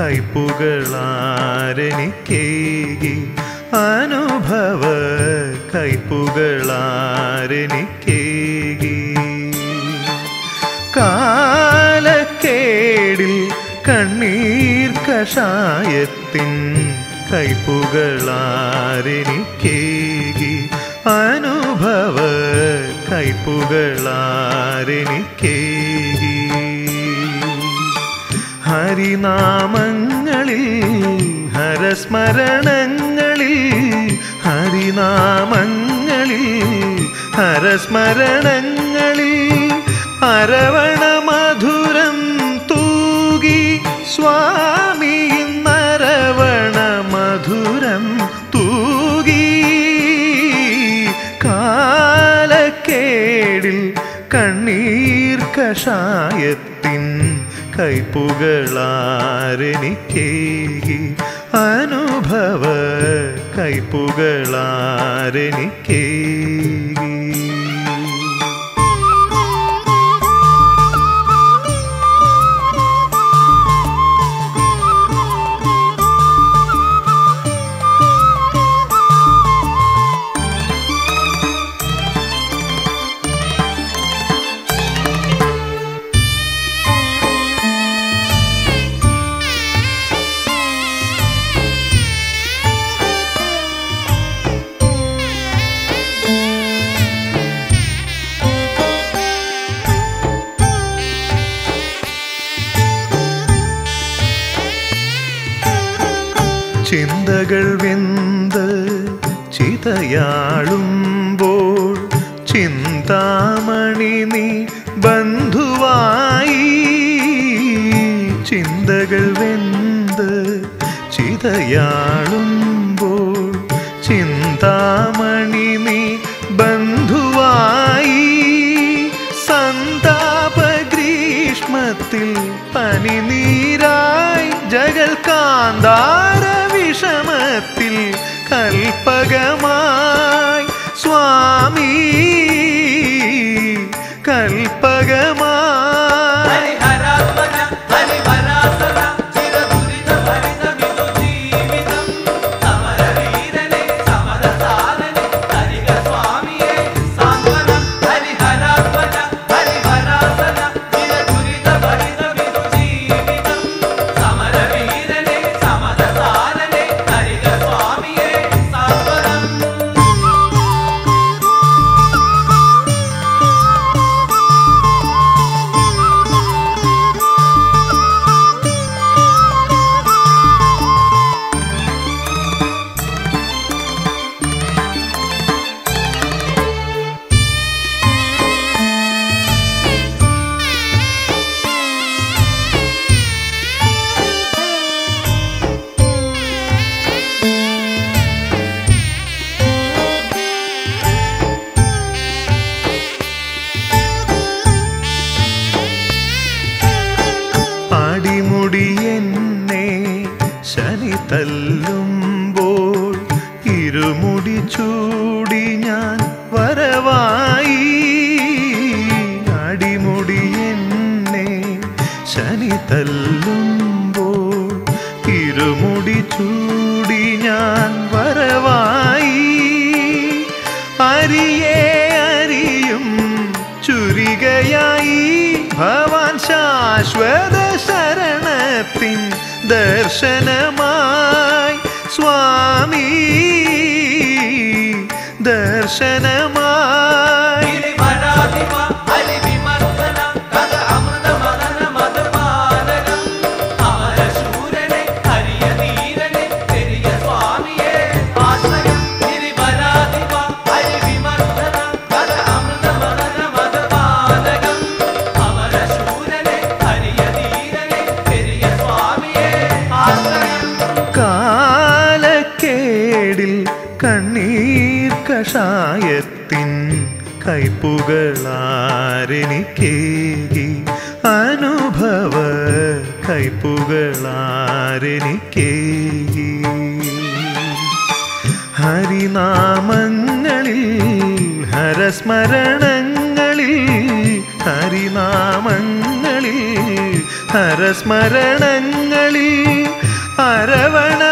കൈപ്പുകളാരെനിക്കേകി അനുഭവ കൈപ്പുകളാരെനിക്കേകി കാലക്കേടിൽ കണ്ണീർ കഷായത്തിൻ കൈപ്പുകളാരെനിക്കേകി അനുഭവ കൈപ്പുകളാരെനിക്കേകി ഹരിനാമങ്ങളിൽ ഹരസ്മരണങ്ങളിൽ ഹരിനാമങ്ങളിൽ ഹരസ്മരണങ്ങളിൽ അരവണ മധുരം തൂകി സ്വാമി നരവണ മധുരം തൂകി കാലക്കേടിൽ കണ്ണീർ കഷായത്തിൻ കൈപ്പുകളാരെനിക്കേകി അനുഭവ കൈപ്പുകളാരെനിക്കേകി ചിന്തകൾ വെന്ത് ചിതയാളുമ്പോൾ ചിന്താമണി നീ ബന്ധുവായി ചിന്തകൾ വെന്ത് ചിതയാളുമ്പോൾ ചിന്താമണി നീ ബന്ധുവായി സന്താപഗ്രീഷ്മത്തിൽ പനിനീരായി ജഗൽകാന്താര വിഷമത്തിൽ കൽപ്പകമായി സ്വാമി കൽപ്പകമായി അടിമുടിയെന്നെ ശനി തല്ലുമ്പോൾ ഇരുമുടി ചൂടി ഞാൻ വരവായി അടിമുടിയെന്നെ ശനി തല്ലുമ്പോൾ ഇരുമുടി ചൂടി ഞാൻ വരവായി അരിയേ അരിയും ചുരികയായി ഭവാൻ ശാശ്വത ശരണത്തിൻ ദർശനമായി സ്വാമി ദർശനമായി കാലക്കേടിൽ കണ്ണീർ കഷായത്തിൻ കൈപ്പുകളാരെനിക്കേകി അനുഭവ കൈപ്പുകളാരെനിക്കേകി ഹരിനാമങ്ങളിൽ ഹരസ്മരണങ്ങളിൽ ഹരിനാമങ്ങളിൽ ഹരസ്മരണങ്ങളിൽ അരവണ